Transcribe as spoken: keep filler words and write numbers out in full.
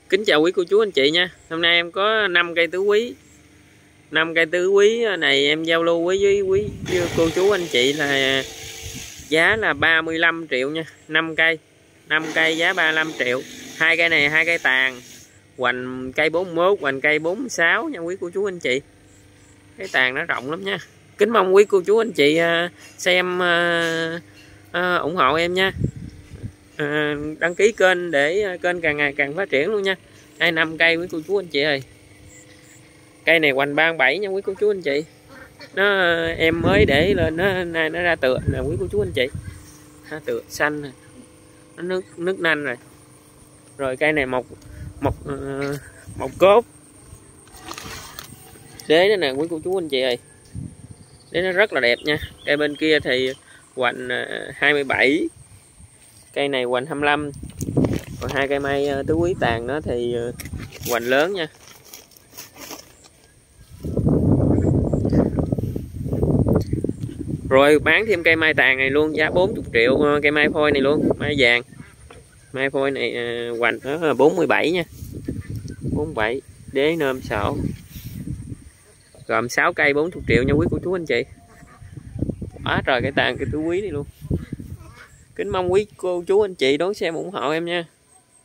Kính chào quý cô chú anh chị nha. Hôm nay em có năm cây tứ quý. năm cây tứ quý này em giao lưu với với quý cô chú anh chị là giá là ba mươi lăm triệu nha. năm cây. năm cây giá ba mươi lăm triệu. Hai cây này hai cây tàn. Hoành cây bốn mươi mốt, hoành cây bốn mươi sáu nha quý cô chú anh chị. Cái tàn nó rộng lắm nha. Kính mong quý cô chú anh chị xem ủng hộ em nha. À, đăng ký kênh để kênh càng ngày càng phát triển luôn nha. Hai năm cây quý cô chú anh chị ơi. Cây này hoành ba mươi bảy nha quý cô chú anh chị. Nó em mới để lên nó này nó ra tựa nè quý cô chú anh chị. Ra tựa xanh này. Nó nước nước nanh rồi. Rồi cây này một một uh, một cốt. Đế nó nè quý cô chú anh chị ơi. Đế nó rất là đẹp nha. Cây bên kia thì hoành uh, hai mươi bảy. Cây này hoành hai mươi lăm. Còn hai cây mai tứ quý tàn đó thì hoành lớn nha. Rồi bán thêm cây mai tàn này luôn, giá bốn mươi triệu. Cây mai phôi này luôn, mai vàng. Mai phôi này hoành nó bốn mươi bảy nha. bốn mươi bảy. Đế nôm sổ. Gồm sáu cây bốn mươi triệu nha quý cô chú anh chị. Quá trời cây tàn cây tứ quý này luôn. Kính mong quý cô chú anh chị đón xem ủng hộ em nha.